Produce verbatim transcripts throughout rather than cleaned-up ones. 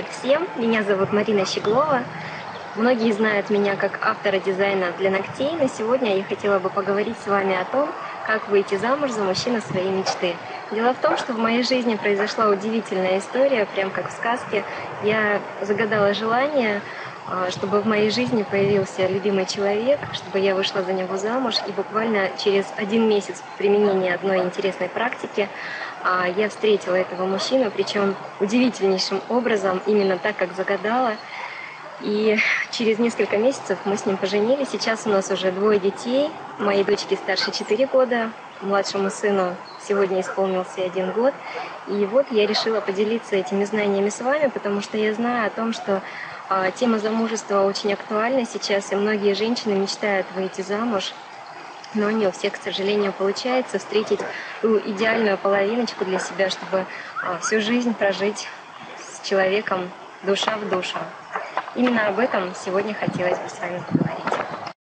Привет всем! Меня зовут Марина Щеглова. Многие знают меня как автора дизайна для ногтей, но сегодня я хотела бы поговорить с вами о том, как выйти замуж за мужчину своей мечты. Дело в том, что в моей жизни произошла удивительная история, прям как в сказке. Я загадала желание, чтобы в моей жизни появился любимый человек, чтобы я вышла за него замуж, и буквально через один месяц применения одной интересной практики я встретила этого мужчину, причем удивительнейшим образом, именно так, как загадала. И через несколько месяцев мы с ним поженились. Сейчас у нас уже двое детей. Моей дочке старше четыре года, младшему сыну сегодня исполнился один год. И вот я решила поделиться этими знаниями с вами, потому что я знаю о том, что а, тема замужества очень актуальна сейчас, и многие женщины мечтают выйти замуж. Но не у всех, к сожалению, получается встретить ту идеальную половиночку для себя, чтобы а, всю жизнь прожить с человеком душа в душу. Именно об этом сегодня хотелось бы с вами поговорить.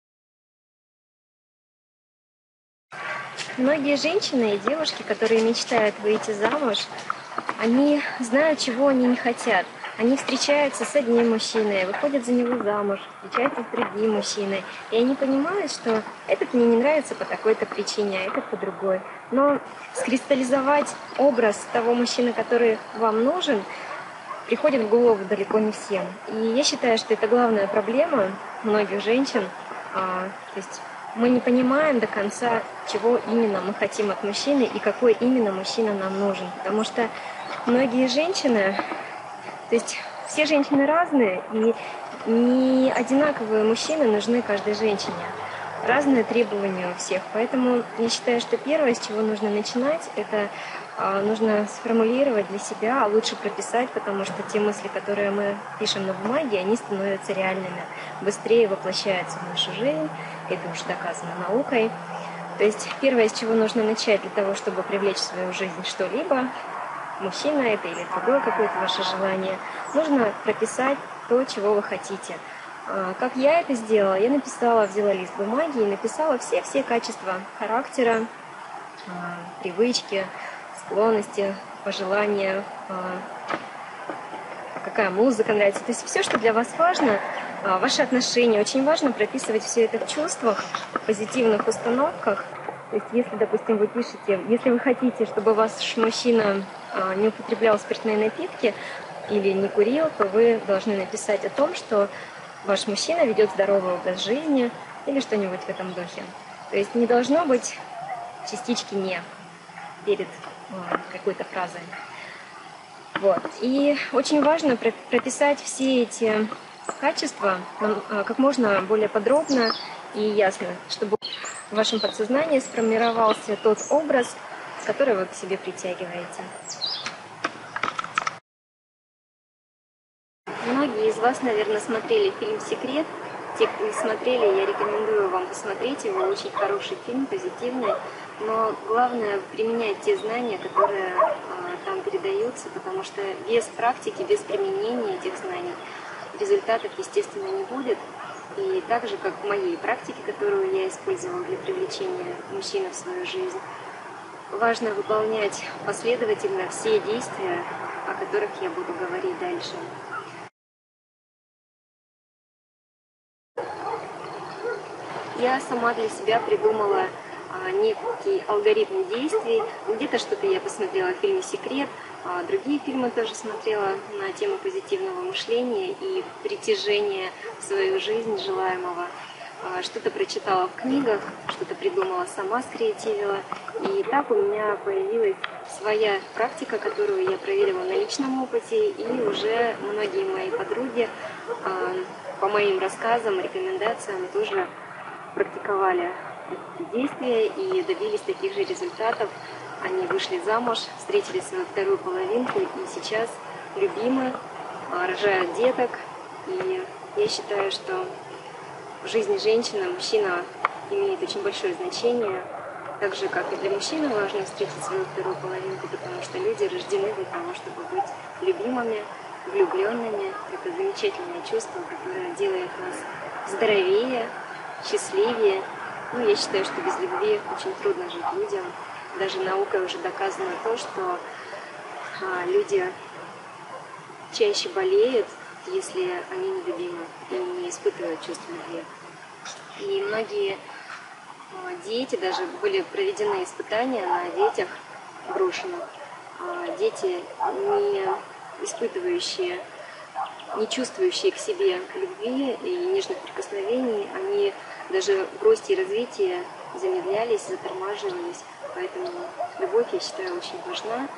Многие женщины и девушки, которые мечтают выйти замуж, они знают, чего они не хотят. Они встречаются с одним мужчиной, выходят за него замуж, встречаются с другим мужчиной. И они понимают, что этот мне не нравится по такой-то причине, а этот по другой. Но скристаллизовать образ того мужчины, который вам нужен, приходит в голову далеко не всем. И я считаю, что это главная проблема многих женщин. А, то есть мы не понимаем до конца, чего именно мы хотим от мужчины и какой именно мужчина нам нужен. Потому что многие женщины... То есть все женщины разные, и не одинаковые мужчины нужны каждой женщине. Разные требования у всех. Поэтому я считаю, что первое, с чего нужно начинать, это а, нужно сформулировать для себя, а лучше прописать, потому что те мысли, которые мы пишем на бумаге, они становятся реальными, быстрее воплощаются в нашу жизнь. Это уж доказано наукой. То есть первое, с чего нужно начать для того, чтобы привлечь в свою жизнь что-либо, мужчина это или другое какое-то ваше желание, нужно прописать то, чего вы хотите. Как я это сделала? Я написала, взяла лист бумаги и написала все-все качества характера, привычки, склонности, пожелания, какая музыка нравится. То есть все, что для вас важно, ваши отношения. Очень важно прописывать все это в чувствах, в позитивных установках. То есть, если, допустим, вы пишете, если вы хотите, чтобы ваш мужчина не употреблял спиртные напитки или не курил, то вы должны написать о том, что ваш мужчина ведет здоровый образ жизни или что-нибудь в этом духе. То есть не должно быть частички «не» перед какой-то фразой. Вот. И очень важно прописать все эти качества как можно более подробно и ясно, чтобы в вашем подсознании сформировался тот образ, который вы к себе притягиваете. Многие из вас, наверное, смотрели фильм «Секрет». Те, кто не смотрели, я рекомендую вам посмотреть его. Очень хороший фильм, позитивный. Но главное применять те знания, которые а, там передаются, потому что без практики, без применения этих знаний результатов, естественно, не будет. И так же, как в моей практике, которую я использовала для привлечения мужчины в свою жизнь, важно выполнять последовательно все действия, о которых я буду говорить дальше. Я сама для себя придумала а, некий алгоритм действий. Где-то что-то я посмотрела в фильме «Секрет», а другие фильмы тоже смотрела на тему позитивного мышления и притяжения в свою жизнь желаемого. А, что-то прочитала в книгах, что-то придумала сама, скреативила. И так у меня появилась своя практика, которую я проверила на личном опыте, и уже многие мои подруги а, по моим рассказам, рекомендациям тоже практиковали эти действия и добились таких же результатов. Они вышли замуж, встретили свою вторую половинку и сейчас любимы, рожают деток. И я считаю, что в жизни женщины мужчина имеет очень большое значение, так же, как и для мужчины важно встретить свою вторую половинку, потому что люди рождены для того, чтобы быть любимыми, влюбленными. Это замечательное чувство, которое делает нас здоровее, счастливее. Ну, я считаю, что без любви очень трудно жить людям. Даже наукой уже доказано то, что а, люди чаще болеют, если они нелюбимы и не испытывают чувство любви. И многие дети, даже были проведены испытания на детях брошенных, дети, не испытывающие, не чувствующие к себе любви и нежных прикосновений, они даже в росте и развитии замедлялись, затормаживались. Поэтому любовь, я считаю, очень важна.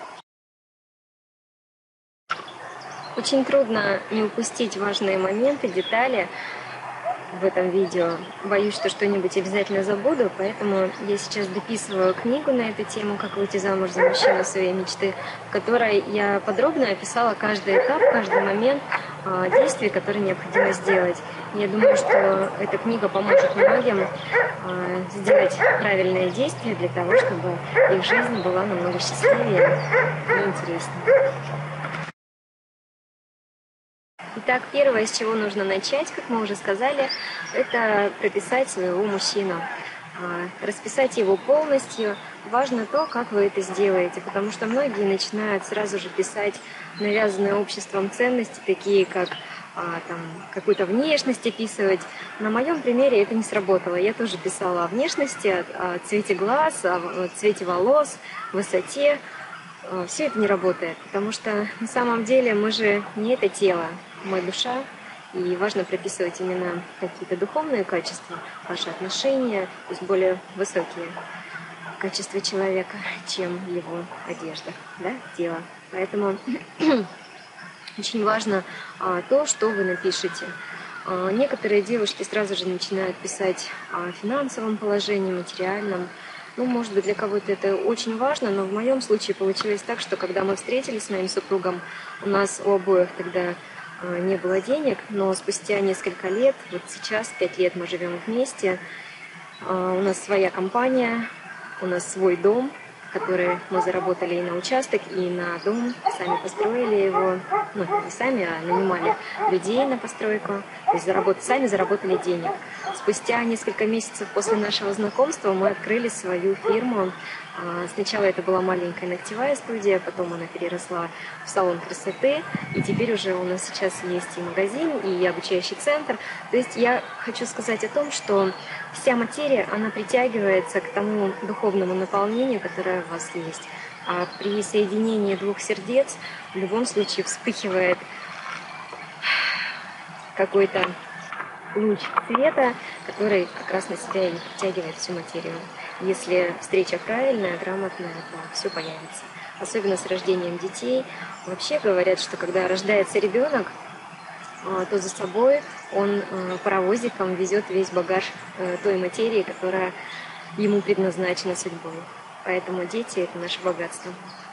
Очень трудно не упустить важные моменты, детали в этом видео. Боюсь, что что-нибудь обязательно забуду, поэтому я сейчас дописываю книгу на эту тему «Как выйти замуж за мужчину своей мечты», в которой я подробно описала каждый этап, каждый момент э, действий, которые необходимо сделать. Я думаю, что эта книга поможет многим э, сделать правильные действия для того, чтобы их жизнь была намного счастливее и интереснее. Итак, первое, с чего нужно начать, как мы уже сказали, это прописать своего мужчину. Расписать его полностью. Важно то, как вы это сделаете, потому что многие начинают сразу же писать навязанные обществом ценности, такие как там, какую-то внешность описывать. На моем примере это не сработало. Я тоже писала о внешности, о цвете глаз, о цвете волос, высоте. Все это не работает, потому что на самом деле мы же не это тело, мы душа, и важно прописывать именно какие-то духовные качества, ваши отношения, то есть более высокие качества человека, чем его одежда, да, тело. Поэтому очень важно а, то, что вы напишете. А, некоторые девушки сразу же начинают писать о финансовом положении, материальном. Ну, может быть, для кого-то это очень важно, но в моем случае получилось так, что когда мы встретились с моим супругом, у нас у обоих тогда не было денег, но спустя несколько лет, вот сейчас, пять лет мы живем вместе, у нас своя компания, у нас свой дом, который мы заработали и на участок, и на дом, сами построили его, ну, не сами, а нанимали людей на постройку, то есть заработ... сами заработали денег. Спустя несколько месяцев после нашего знакомства мы открыли свою фирму. Сначала это была маленькая ногтевая студия, потом она переросла в салон красоты, и теперь уже у нас сейчас есть и магазин, и обучающий центр. То есть я хочу сказать о том, что вся материя, она притягивается к тому духовному наполнению, которое у вас есть. А при соединении двух сердец в любом случае вспыхивает какой-то луч света, который как раз на себя и притягивает всю материю. Если встреча правильная, грамотная, то все появится. Особенно с рождением детей. Вообще говорят, что когда рождается ребенок, то за собой он паровозиком везет весь багаж той материи, которая ему предназначена судьбой. Поэтому дети – это наше богатство.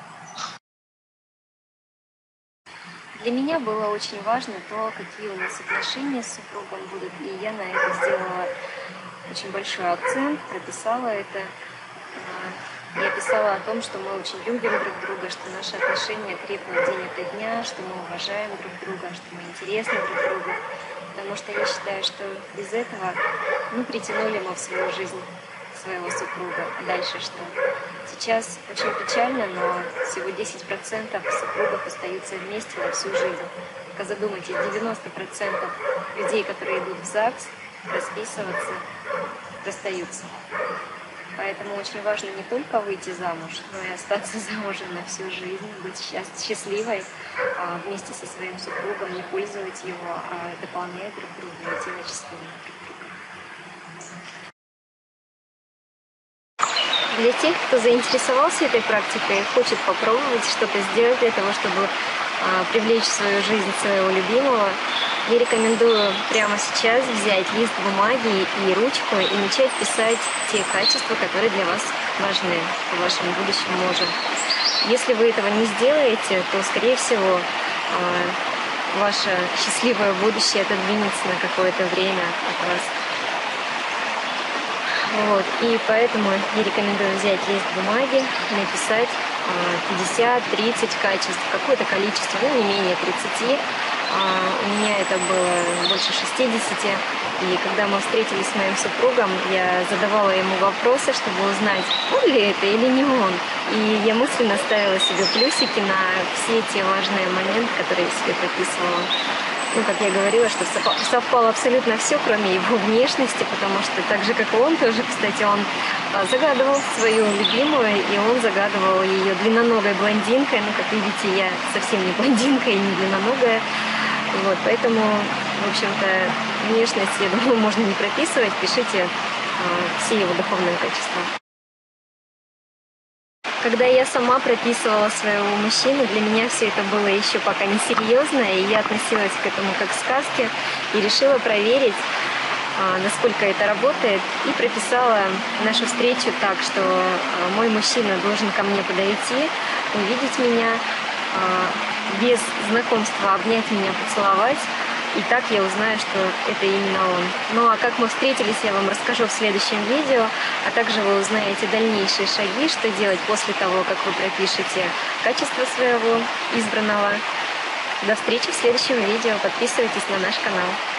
Для меня было очень важно то, какие у нас отношения с супругом будут, и я на это сделала очень большой акцент, прописала это. Я писала о том, что мы очень любим друг друга, что наши отношения крепнут день ото дня, что мы уважаем друг друга, что мы интересны друг другу. Потому что я считаю, что без этого, ну, притянули мы в свою жизнь своего супруга. А дальше что? Сейчас очень печально, но всего десять процентов супругов остаются вместе на всю жизнь. Только задумайтесь, девяносто процентов людей, которые идут в ЗАГС, расписываться, расстаются. Поэтому очень важно не только выйти замуж, но и остаться замужем на всю жизнь, быть счастливой а вместе со своим супругом, не пользовать его, а дополнять друг друга и делать счастливым друг друга. Для тех, кто заинтересовался этой практикой, хочет попробовать что-то сделать для того, чтобы а, привлечь в свою жизнь своего любимого, я рекомендую прямо сейчас взять лист бумаги и ручку и начать писать те качества, которые для вас важны в вашем будущем муже. Если вы этого не сделаете, то, скорее всего, ваше счастливое будущее отодвинется на какое-то время от вас. Вот. И поэтому я рекомендую взять лист бумаги, написать пятьдесят-тридцать качеств, какое-то количество, ну не менее тридцати. У меня это было больше шестидесяти. И когда мы встретились с моим супругом, я задавала ему вопросы, чтобы узнать, он ли это или не он. И я мысленно ставила себе плюсики на все те важные моменты, которые я себе прописывала. Ну, как я говорила, что совпало абсолютно все, кроме его внешности, потому что так же, как и он тоже, кстати, он загадывал свою любимую, и он загадывал ее длинноногой блондинкой. Ну, как видите, я совсем не блондинка и не длинноногая. Вот, поэтому, в общем-то, внешность, я думаю, можно не прописывать. Пишите э, все его духовные качества. Когда я сама прописывала своего мужчину, для меня все это было еще пока несерьезно, и я относилась к этому как к сказке, и решила проверить, насколько это работает, и прописала нашу встречу так, что мой мужчина должен ко мне подойти, увидеть меня, без знакомства обнять меня, поцеловать. И так я узнаю, что это именно он. Ну а как мы встретились, я вам расскажу в следующем видео, а также вы узнаете дальнейшие шаги, что делать после того, как вы пропишете качество своего избранного. До встречи в следующем видео. Подписывайтесь на наш канал.